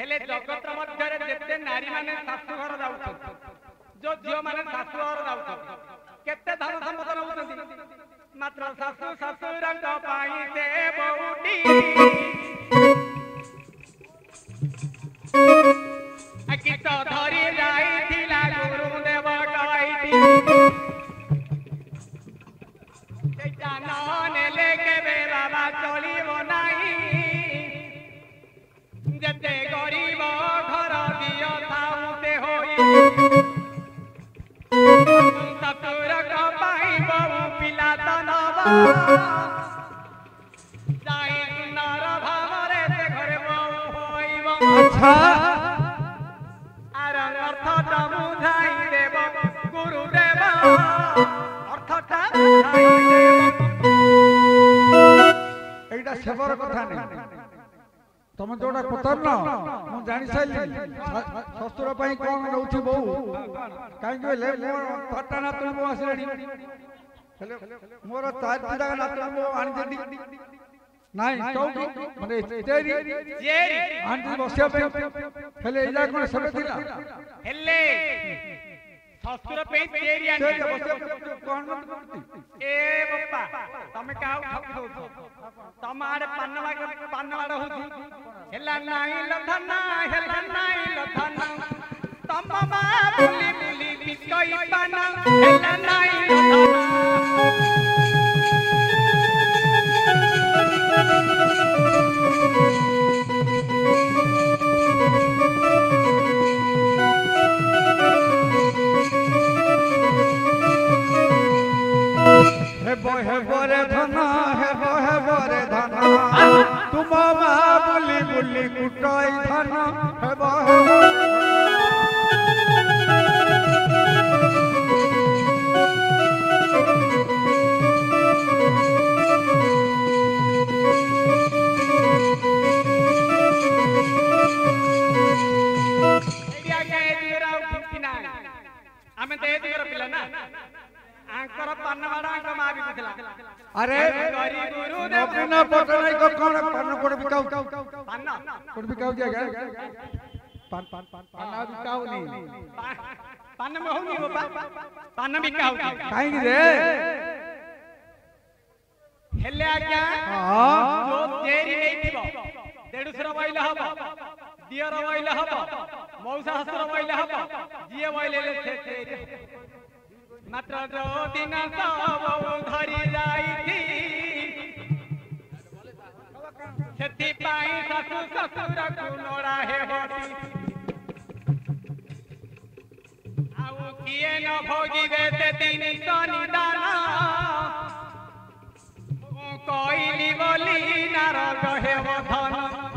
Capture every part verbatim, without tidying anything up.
हेले जगत मध्य जेते नारी माने शाशु घर जाउछन जो झियो माने शाशु घर जाउछन केते धन सम्पद नउछन मात्र शाशु ससुरंग पाई से बहुटी अकित धरी जाई थिला गुरुदेव काईटी जानने लेके बे बाबा चलिबो नाही जते गरीब घर दियो थाउते होई ससुर का पाई बहु पिला तनबा जाई नर भावरे से घर बहु होइबो अच्छा आर अर्थ त बुझाई देबो गुरुदेव अर्थटा बुझाई एटा सेवर कथा नहीं तुम जोड़ा पतर न मु जानि साइली ससुर पई कोन नउछि बहु काई कहले मोर फटा ना तुम आसलेडी हेले मोर चार पिता ना तुम आनि देडी नाही चौकी माने तेरी जेरी आंटी बसिया पे हेले इला कोन सबे थिला हेले ससुर पे तेरी आनि कोन मत करती ए बप्पा तमे काउ ठक हो तमारे पन्नवा पन्नवाड़ होती हेला नाही लधना हेला नाही लधना तम मा बुली बुली बिकई पाना हेला नाही लधना हेबो हेबो रे धना हेबो हेबो रे धना तुम मा बुली बुली कुटई धना हेबो हेबो एडिया के एडिरा उठिना आमे ते एडिरा पिला ना आंकर पन्नवाड़ा आंक मा भी बुझला अरे गरी गुरुदेव बिना पटनाई को कोन पन्न कोड बिकाऊ पन्ना कोड बिकाऊ जागा पान पान पान पाना बिकाऊ नहीं पन्न में होनी बाबा पन्न बिकाऊ काई रे हेले आज्ञा हां जो जेरी नेइथिबो देडुसर बइला हबो दियर बइला हबो मौसा हसर बइला हबो जिए बइले ले छे तेरी मात्र जो दिन सब धरी जाई सेति पाई ससु ससुर कुनोड़ा हे होती आउ किए न भोगिबे ते दिन सनिदाना कइली बोली नारद हे धन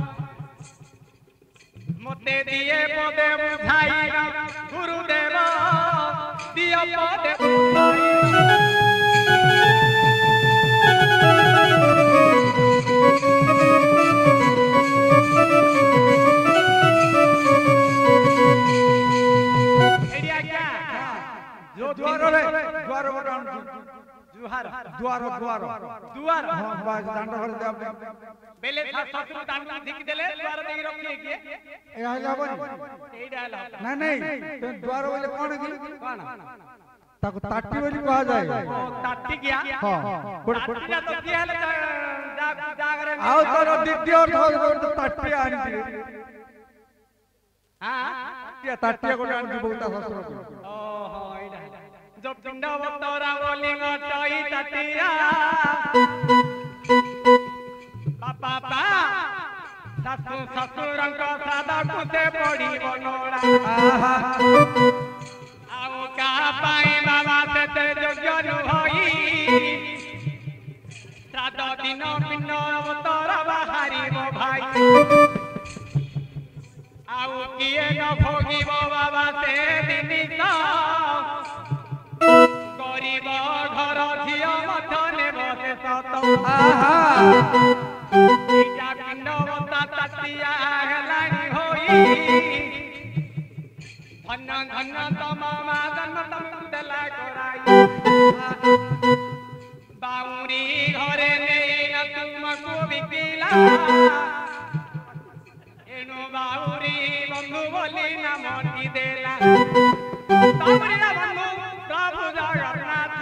मते दिए पदे बुझाई गुरुदेव दिया पदे बुझाई एरिया क्या जो द्वार रे द्वार बटान जुहार द्वार द्वार दुआर हां बाज दांड भर दे बेले ससुर दांड धिक देले द्वार देई रखिए के ए हला बनी एडा हला नहीं नहीं तो द्वार बोले कौन की कोन ताको ताटी बोली कहा जाए ओ ताटी गया हां कोड कोड ताटी तो की हले जागरे आओ तोर द्वितीय अर्थ तो ताटी आनी थी हां या ताटी को आनी बहुता ससुर को ओ हो एडा जब पिंड बतरा बोलिंग टई तटिया बापा बा ससु ससुरंग सादा कुते पड़ी बनोड़ा आहा आउ का पाई बाबा ते ते जोग्य होई साद दिन पिंड बतरा बाहरी बो भाई आउ किए न भोगिबो बाबा ते दिनिसा गरीब घर झियो मथने बसे सत आहा इटा पिंड बता ततिया हेलानी होई धन धन तम मादन तम देला कराई बाउरी घरे नेई तुमको बिकिला एनु बाउरी गति देला तमरिया बंधु प्रभु जगन्नाथ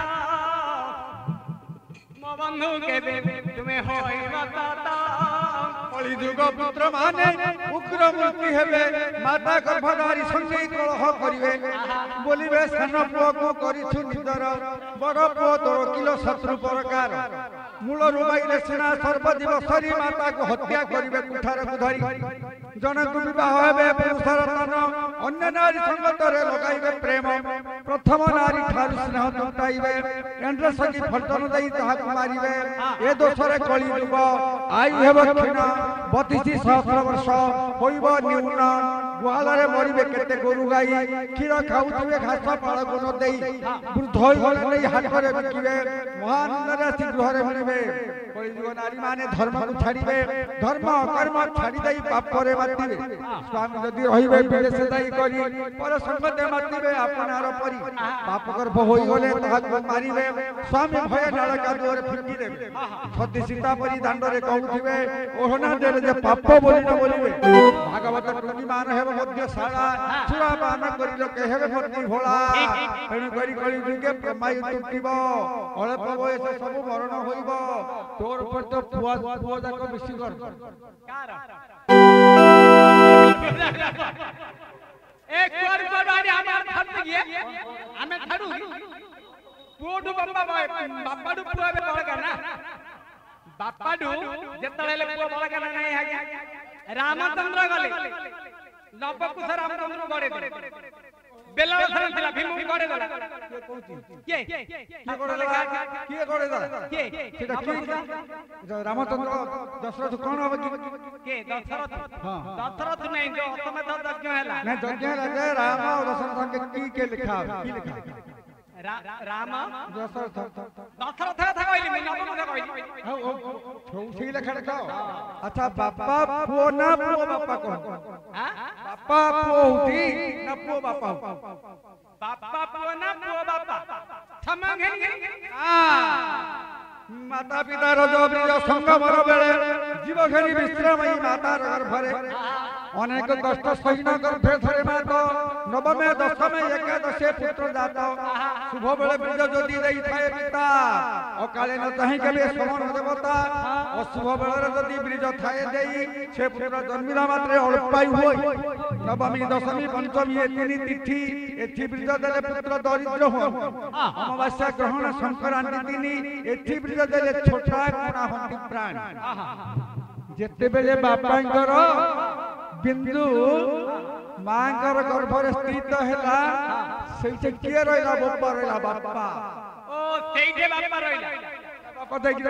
मो बंधु के तुम्हें होई बताता कली जुग पुत्र माने उग्र मूर्ति हेबे माता गर्भधारी संगे कलह करिवे बोलिबे सान पुओ को करिछु निदर बड़ पुओ तोर किलो शत्रु प्रकार मूल रुबाइले सेना सर्वदिवसरी माता को हत्या करिवे कुठार को धरी जनक विवाह हेबे पुरुषर तन अन्य नारी संगतरे लगाइबे प्रेम प्रथम नारी ठारु स्नेह तुटाइबे एंड्र सखी फटन देई ताहाकु मारिबे ए दोषरे कली जुग आयु हेब क्षीण बतीस सहस्र वर्ष होइब न्यून गुहालरे मरिबे केते गोरु गाई क्षीर खाउथिबे घास पाळ गुण देई वृद्ध होई गले नै हाटरे बिकिबे महानंदरे आसी गृहरे मिलिबे कली जुग नारी माने धर्म को छाड़िबे धर्म कर्म छाड़ी देई पाप करे मातिबे स्वामी जदि रहिबे विदेश जाई करी पर संगते मातिबे आपनार परी पाप गर्भ होई गले ताहाकु मारिबे स्वामी भय डालका दुआरे फिरकी देबे सती सीता परी दांडरे कहउथिबे ओहना देले जे पाप बोली न बोलिबे भागवत टुनी मान हेब मध्य शाला सुरा पान करी लोक हेबे मति भोला तेणु करी कली जुगे प्रेमायु टुटिबो अल्प बयस सब मरण होइबो तोर पर तो पुआ पुआ जाक बेसी कर कार एक बार बारी हमार खत गए हमें खड़ू पुओडू बाबा बापाडू पुआ बे बड़ करना बापाडू जेतले पुआ बड़ करना नहीं है रामचंद्र गले नवकुश रामचंद्र गड़े बेलावसर थिला भीम गड़े गला के के गड़े के गड़े दा के सेटा के रामचंद्र दशरथ कोन होबे के दशरथ हां दशरथ नहीं जो तुम्हें तो यज्ञ हैला नहीं यज्ञ हैला राम और दशरथ के की के लिखा की लिखा राम दशरथ दशरथ था कहली मैं नवम था कहली हां ओ ठीक लिखा रखो अच्छा बापा पुओ ना पुओ बापा को हां बापा पुओ होती ना पुओ बापा बापा पुओ ना पुओ बापा क्षमा घेन घेन हां माता पिता रज ब्रिज संगमर बेले जीव घेरी विश्राम माता गर्भरे अनेक कष्ट सही न गर्भे धरे माता नवमे दशमे एकादशे पुत्र जात शुभ बेले ब्रिज जदि देई थाए पिता अकाले न चाहि केबे समन देवता अशुभ बेले जदि ब्रिज थाए देई से पुत्र जन्मिला मात्रे अल्पायु होई नवमी दशमी पंचमी ए तीन तिथि एथि ब्रिज देले पुत्र दरिद्र हो अमावास्या ग्रहण संक्रांति दिनी एथि ब्रिज देले छोटा कोना हंति प्राण जेते बेले बापांकर बिंदु मांकर गर्भरे स्थित हैला सेइटे किए रहला बापा रहला बापा ओ सेइटे बापा रहला बापा देखि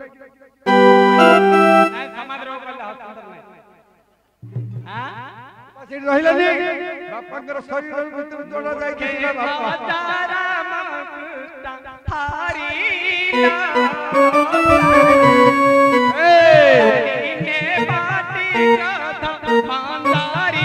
नहीं समाज रो करला हस्तांतर नहीं हां पछी रहला नहीं बापांकर शरीर भीतर जोड़ा जाई छिला बापा राम कृष्ण हरि ए ने बाटी कथा मांदारी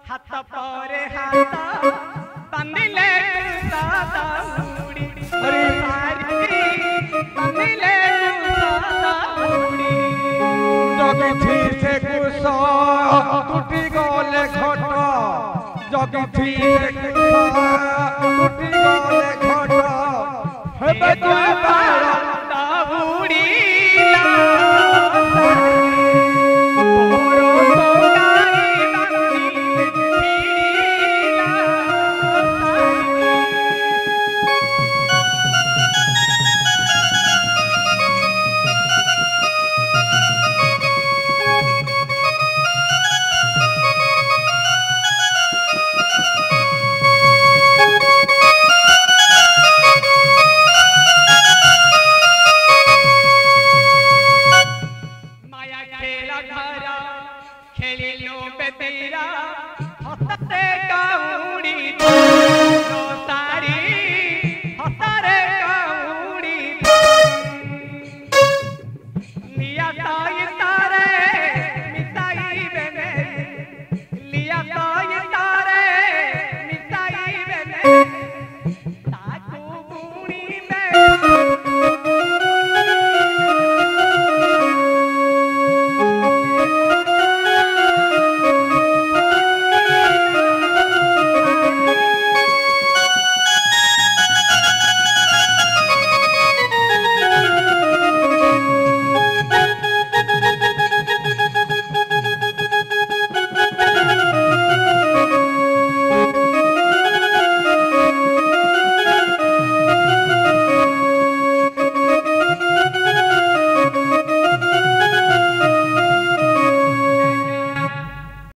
हाथ परे हाथ बांधिले सादा मुड़ी अरे बांधिले सादा मुड़ी जगिथी से कुश टूटी गले घट जगिथी से कुश टूटी गले घट हेबे तू बाड़ा दाबुड़ी खेलिलो बेतेरा हसते काउड़ी